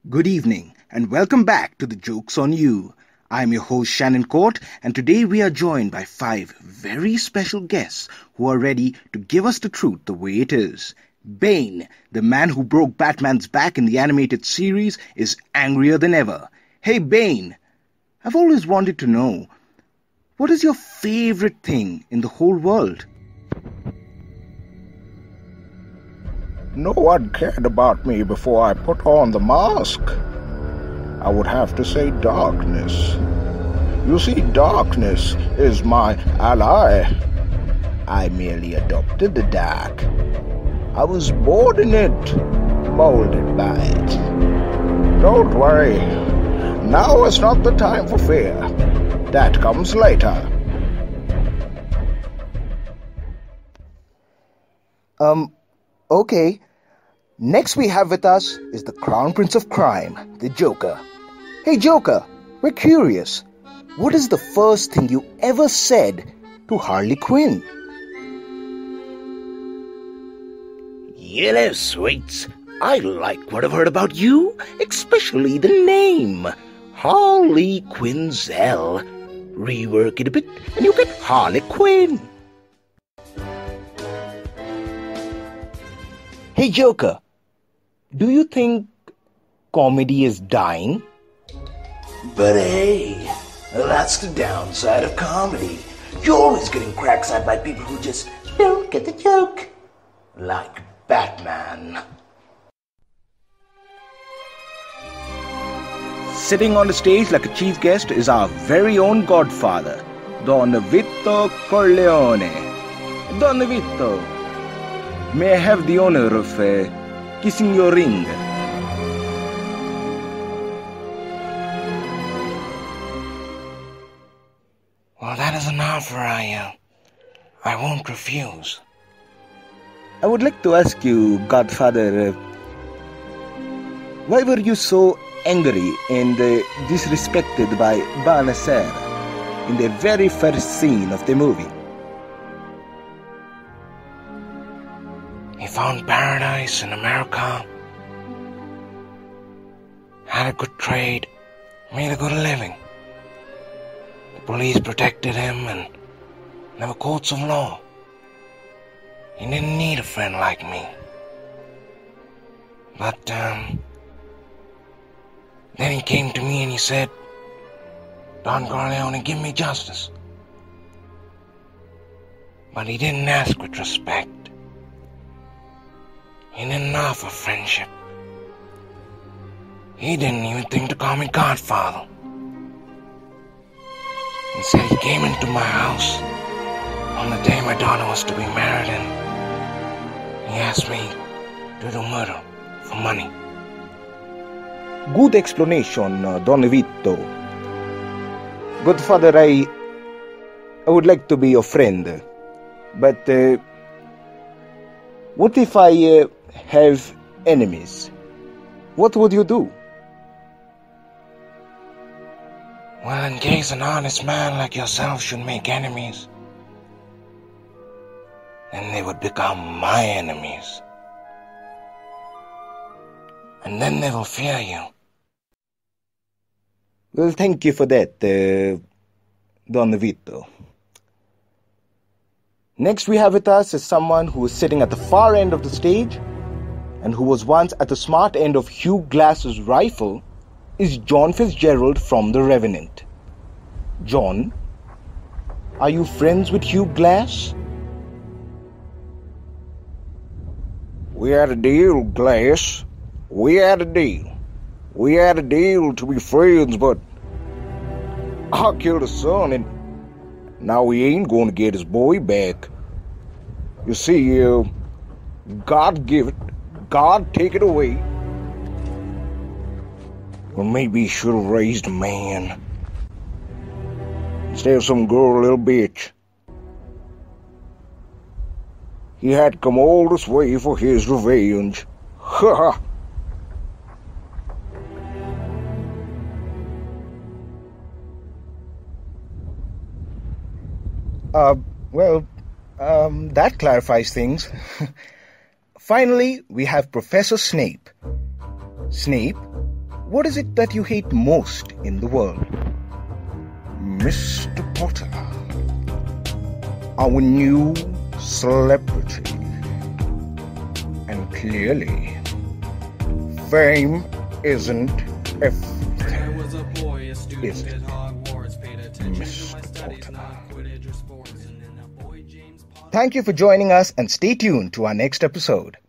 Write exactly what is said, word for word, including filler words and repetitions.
Good evening, and welcome back to the Joke's on You. I'm your host Shannon Court, and today we are joined by five very special guests who are ready to give us the truth the way it is. Bane, the man who broke Batman's back in the animated series, is angrier than ever. Hey Bane, I've always wanted to know, what is your favorite thing in the whole world? No one cared about me before I put on the mask. I would have to say darkness. You see, darkness is my ally. I merely adopted the dark. I was born in it, molded by it. Don't worry. Now is not the time for fear. That comes later. Um... Okay, next we have with us is the Crown Prince of Crime, the Joker. Hey Joker, we're curious. What is the first thing you ever said to Harley Quinn? Hello, sweets. I like what I've heard about you, especially the name. Harley Quinzel. Rework it a bit and you get Harley Quinn. Hey Joker, do you think comedy is dying? But hey, that's the downside of comedy. You're always getting cracked at by people who just don't get the joke. Like Batman. Sitting on the stage like a chief guest is our very own godfather, Don Vito Corleone. Don Vito, may I have the honor of uh, kissing your ring? Well, that is an offer I, uh, I won't refuse. I would like to ask you, Godfather, uh, why were you so angry and uh, disrespected by Banasser in the very first scene of the movie? He found paradise in America, had a good trade, made a good living. The police protected him and there were courts of law. He didn't need a friend like me. But, um, then he came to me and he said, Don Corleone, give me justice. But he didn't ask with respect. He didn't offer friendship. He didn't even think to call me Godfather. Instead, he came into my house on the day my daughter was to be married and he asked me to do murder for money. Good explanation, uh, Don Vito. Godfather, I, I would like to be your friend, but uh, what if I uh, have enemies? What would you do? Well, in case an honest man like yourself should make enemies, then they would become my enemies. And then they will fear you. Well, thank you for that, uh, Don Vito. Next we have with us is someone who is sitting at the far end of the stage and who was once at the smart end of Hugh Glass's rifle, is John Fitzgerald from The Revenant. John, are you friends with Hugh Glass? We had a deal, Glass. We had a deal. We had a deal to be friends, but I killed his son, and now he ain't going to get his boy back. You see, uh, God give it, God take it away. Or maybe he should have raised a man instead of some girl little bitch. He had to come all this way for his revenge. Ha ha! Uh, well, um, that clarifies things. Finally, we have Professor Snape. Snape, what is it that you hate most in the world? Mister Potter, our new celebrity. And clearly, fame isn't everything, There was a boy, a student is it, at Hogwarts, paid attention to Mister my studies Potter? and not Quidditch or sports, and then a boy James Potter. Thank you for joining us and stay tuned to our next episode.